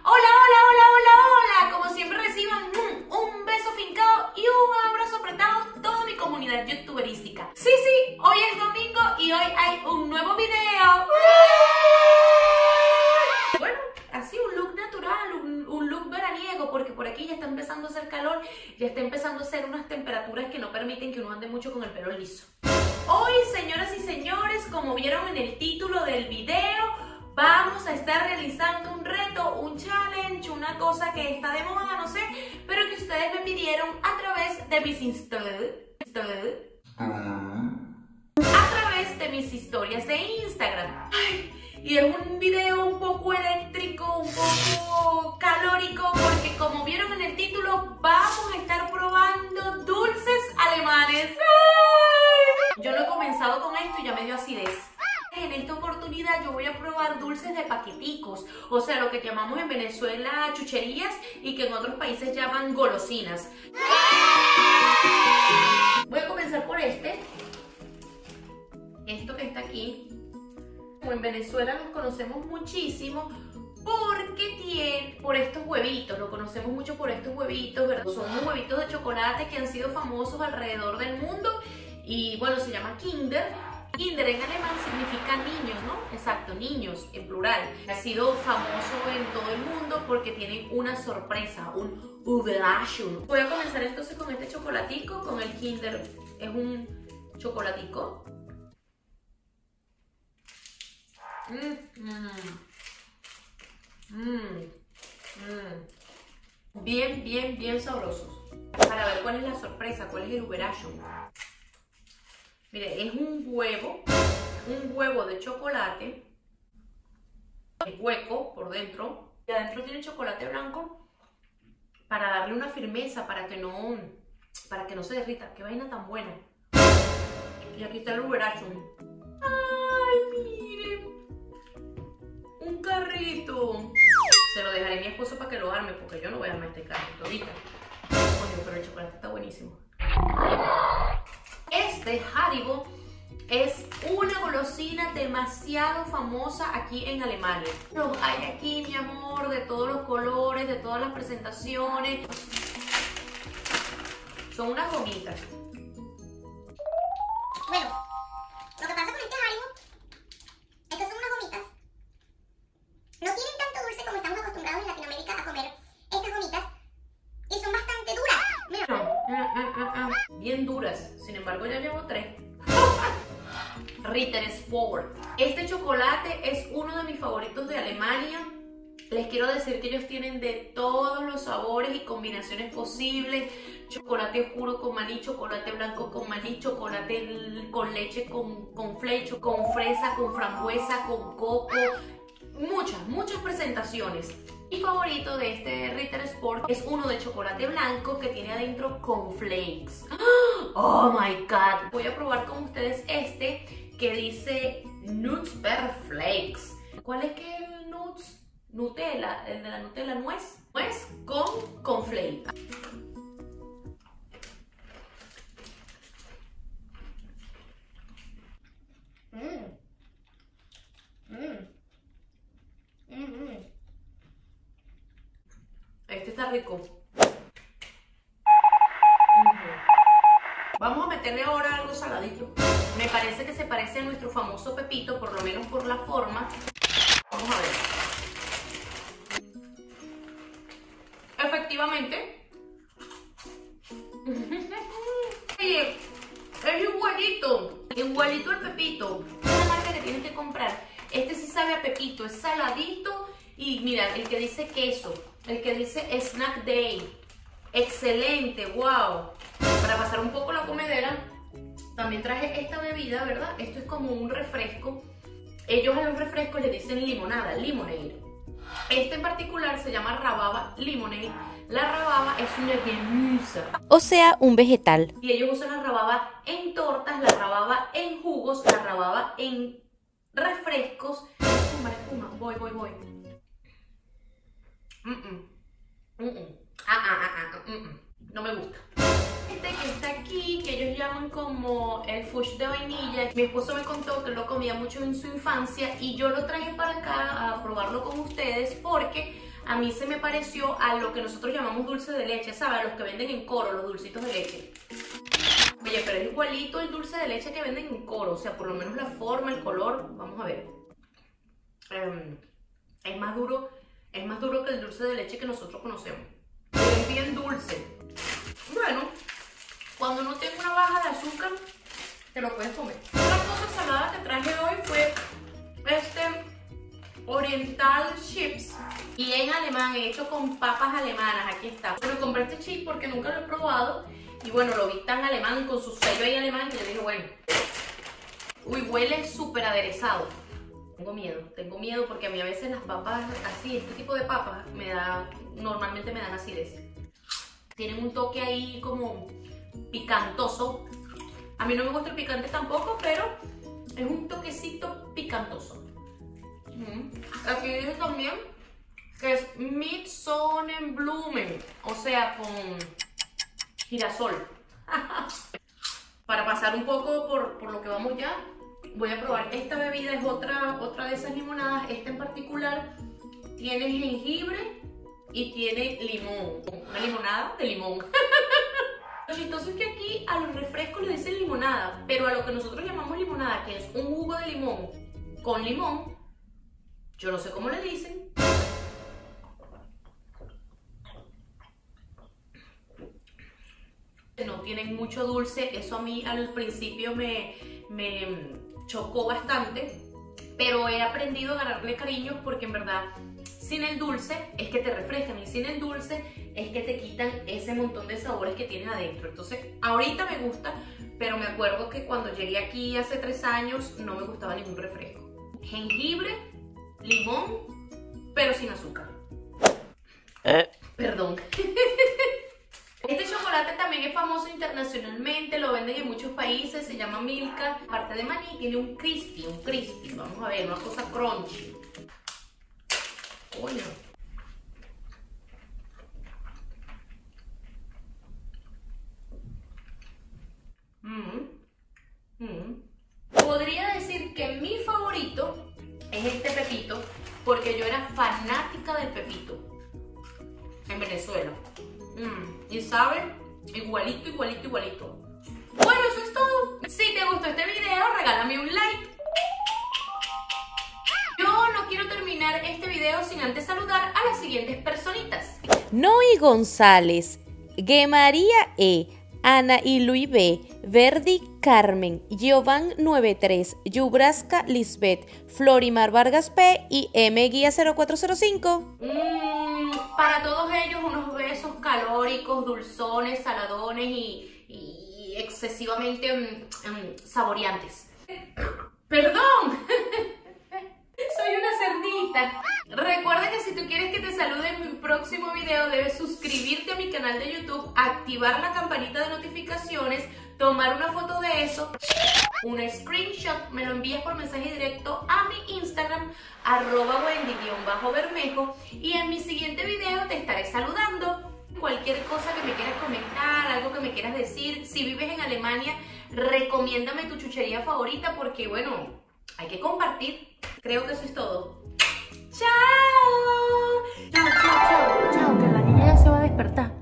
Hola, hola, hola, hola, hola. Como siempre reciban un beso fincado y un abrazo apretado toda mi comunidad youtuberística. Sí, hoy es domingo y hoy hay un nuevo video. Bueno, así un look natural, un look veraniego, porque por aquí ya está empezando a hacer calor, ya está empezando a hacer unas temperaturas que no permiten que uno ande mucho con el pelo liso. Hoy, señoras y señores, como vieron en el título del video, vamos a estar realizando un reto, un challenge, una cosa que está de moda, no sé, pero que ustedes me pidieron a través de mis historias de Instagram. Ay, y es un video un poco eléctrico, un poco calórico, porque como vieron en el título, vamos a estar probando dulces alemanes. ¡Ay! Yo no he comenzado con esto y ya me dio acidez. En esta oportunidad yo voy a probar dulces de paqueticos, o sea, lo que llamamos en Venezuela chucherías y que en otros países llaman golosinas. Voy a comenzar por esto que está aquí. Como en Venezuela los conocemos muchísimo porque por estos huevitos, lo conocemos mucho por estos huevitos, ¿verdad? Son unos huevitos de chocolate que han sido famosos alrededor del mundo y bueno, se llama Kinder. Kinder en alemán significa niños, ¿no? Exacto, niños en plural. Ha sido famoso en todo el mundo porque tienen una sorpresa, un Überraschung. Voy a comenzar entonces con este chocolatico, con el Kinder. Es un chocolatico. Bien sabrosos. Para ver cuál es la sorpresa, cuál es el Überraschung. Mire, es un huevo de chocolate, es hueco por dentro, y adentro tiene chocolate blanco para darle una firmeza, para que no se derrita. ¡Qué vaina tan buena! Y aquí está el Überraschung. ¡Ay, miren! Un carrito. Se lo dejaré a mi esposo para que lo arme, porque yo no voy a armar este carrito ahorita. Coño, pero el chocolate está buenísimo. Este Haribo es una golosina demasiado famosa aquí en Alemania. Los hay aquí, mi amor, de todos los colores, de todas las presentaciones. Son unas gomitas. Bueno, lo que pasa con este Haribo es que son unas gomitas. No tienen tanto dulce como estamos acostumbrados en Latinoamérica a comer estas gomitas. Y son bastante duras. Mira. Bien duras, sin embargo ya llevo 3. Ritter Sport. Este chocolate es uno de mis favoritos de Alemania. Les quiero decir que ellos tienen de todos los sabores y combinaciones posibles. Chocolate oscuro con maní, chocolate blanco con maní, chocolate con leche, con flecho, con fresa, con frambuesa, con coco. Muchas presentaciones. Mi favorito de este Ritter Sport es uno de chocolate blanco que tiene adentro cornflakes. Oh my god. Voy a probar con ustedes este que dice Nuts per Flakes. ¿Cuál es que es el Nuts? Nutella, el de la Nutella, nuez con cornflakes. Este está rico. Vamos a meterle ahora algo saladito. Me parece que se parece a nuestro famoso Pepito, por lo menos por la forma. Vamos a ver. Efectivamente. Oye, es igualito al Pepito. Es la marca que tienes que comprar. Este sí sabe a Pepito, es saladito. Y mira, el que dice queso, el que dice Snack Day. Excelente, wow. Para pasar un poco la comedera, también traje esta bebida, ¿verdad? Esto es como un refresco. Ellos a los refrescos le dicen limonada, lemonade. Este en particular se llama rababa lemonade. La rababa es una Gemüse, o sea, un vegetal. y ellos usan la rababa en tortas, la rababa en jugos, la rababa en refrescos. Espuma, voy. No me gusta. Este que está aquí, que ellos llaman como el fudge de vainilla, mi esposo me contó que lo comía mucho en su infancia y yo lo traje para acá a probarlo con ustedes porque a mí se me pareció a lo que nosotros llamamos dulce de leche, ¿sabes? A los que venden en Coro, los dulcitos de leche. Oye, pero es igualito el dulce de leche que venden en Coro, o sea, por lo menos la forma, el color, vamos a ver. Es más duro que el dulce de leche que nosotros conocemos. Pero es bien dulce. Bueno, cuando no tengo una baja de azúcar, te lo puedes comer. Otra cosa salada que traje hoy fue Oriental Chips, y en alemán, hecho con papas alemanas. Aquí está. Pero compré este chip porque nunca lo he probado y bueno, lo vi tan alemán, con su sello ahí alemán, que yo dije, bueno, uy, huele súper aderezado. Tengo miedo porque a mí a veces las papas así, este tipo de papas, normalmente me dan acidez. Tienen un toque ahí como picantoso. A mí no me gusta el picante tampoco, pero es un toquecito picantoso. Aquí dice también que es mit Sonnenblumen, o sea, con girasol. Para pasar un poco por lo que vamos ya, voy a probar esta bebida. Es otra de esas limonadas. Esta en particular tiene jengibre y tiene limón. Una limonada de limón. Lo chistoso es que aquí a los refrescos le dicen limonada, pero a lo que nosotros llamamos limonada, que es un jugo de limón con limón, yo no sé cómo le dicen. No tienen mucho dulce, eso a mí al principio me chocó bastante, pero he aprendido a agarrarle cariño porque en verdad sin el dulce es que te refrescan y sin el dulce es que te quitan ese montón de sabores que tienen adentro. Entonces ahorita me gusta, pero me acuerdo que cuando llegué aquí hace 3 años no me gustaba ningún refresco. Jengibre, limón, pero sin azúcar. Perdón. Este chocolate también es famoso internacionalmente, lo venden en muchos países, se llama Milka. Aparte de maní, tiene un crispy, vamos a ver, una cosa crunchy. Coño. Podría decir que mi favorito es este pepito, porque yo era fanática del pepito en Venezuela. Y sabe, igualito. Bueno, eso es todo. Si te gustó este video, regálame un like. Yo no quiero terminar este video sin antes saludar a las siguientes personitas. Noy González, Gemaría E, Ana y Luis B, Verdi Carmen, Giovan 93, Yubraska Lisbeth, Florimar Vargas P y M Guía 0405. Para todos ellos unos besos calóricos, dulzones, saladones y excesivamente saboreantes. ¡Perdón! Soy una cerdita. Recuerda que si tú quieres que te salude en mi próximo video, debes suscribirte a mi canal de YouTube, activar la campanita de notificaciones, tomar una foto de eso, un screenshot, me lo envías por mensaje directo a mi Instagram, @Wendy_Bermejo, y en mi siguiente video te estaré saludando. Cualquier cosa que me quieras comentar, algo que me quieras decir, si vives en Alemania, recomiéndame tu chuchería favorita porque, bueno, hay que compartir. Creo que eso es todo. ¡Chao! Chao, que la niña ya se va a despertar.